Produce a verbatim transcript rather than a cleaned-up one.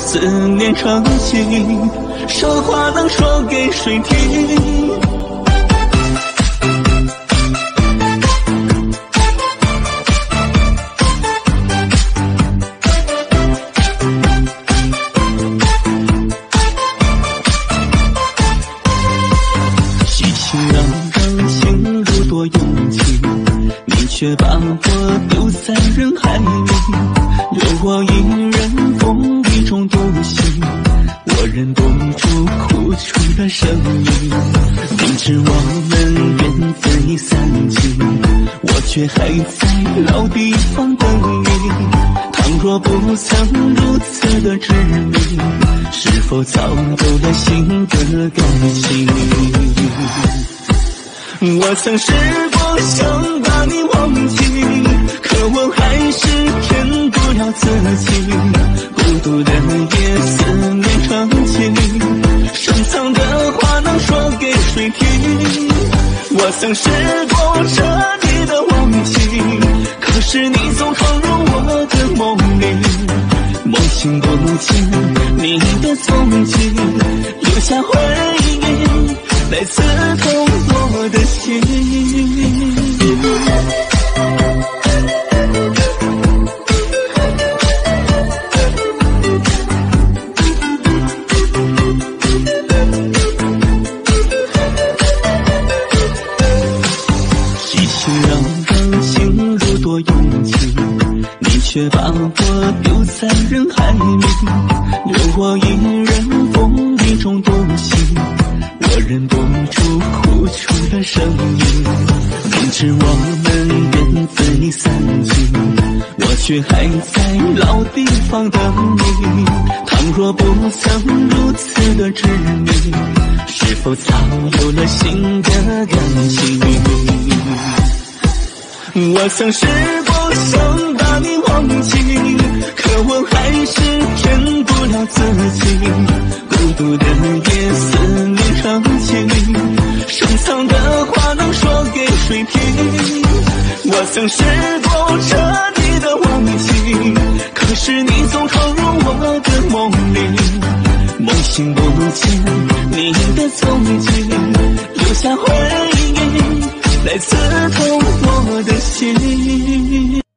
思念成疾，说话能说给谁听？喜气洋洋，心如多勇气，你却把我丢在人海里，留我一人风雨中独行，我忍不住哭出了声音。明知我们缘分已散尽，我却还在老地方等你。倘若不曾如此的执迷，是否早有了新的感情？我曾试过想把你忘记，可我还是骗不了自己。孤独的夜，思念成疾，深藏的话能说给谁听？我曾试过彻底的忘记，可是你总闯入我的梦里，梦醒不见你的踪迹，留下回忆来刺痛我的心。喜气洋洋，心如多勇气，你却把我丢在人海里，留我一人风雨中独行，我忍不住哭出了声音。明知我们缘分已散尽，我却还在老地方等你。倘若不曾如此的执迷，是否早有了新的感情？我曾试过想把你忘记，可我还是骗不了自己。孤独的夜，思念成疾，深藏的话能说给谁听？我曾试过彻底的忘记，可是你总闯入我的梦里，梦醒不见你的踪迹，留下回忆来刺痛我的心。